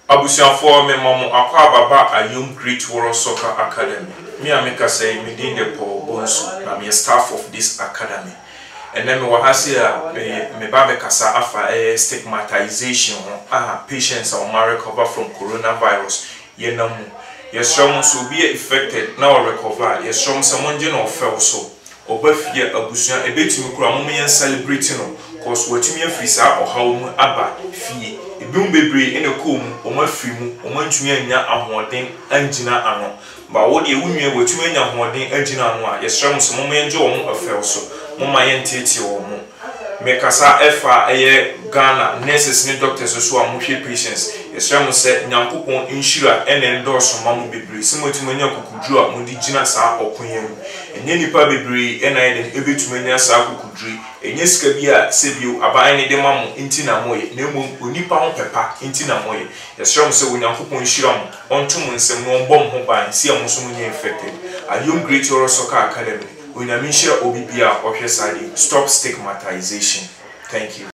Abusiafo me mamu akwa baba Ayom Great Warrior Soccer Academy. Me ameka say me din de Paul Bonsu na me staff of this academy. And then me wahasi me babe kasa afa stigmatization patients are recover from coronavirus. Ye namu. Yes, some so be affected now recover. Yes, some someone no fell so. Obafie abusia ebetimi kura mo me celebrating no cause watimi afisa ohaw mu aba fie ebim bebre ene kom o afiri mu o mantumi anya ahoden angina ano ba wo de wunwe watimi anya ahoden angina ano a yesram so mo menje wo mo afel so mo mayentete wo mo mekasa efa Ghana nurses ni doctors so a mo hwe patients yesram se nyankopon inshira ene endorse ma mo bebre simotimi anya kokudru a mo di gina sa okonya mu enye nipa bebre ena eden ebetumi anya sa kokudru enye sika bi a sebio aban ne de ma mo nti na moye na emu onipa ho pepa nti na moye yesram se onyankopon inshira mo ontum nsem no ombom ho ban si amuso mo nya infected Ayom Great Warrior Soccer Academy. Stop stigmatization. Thank you.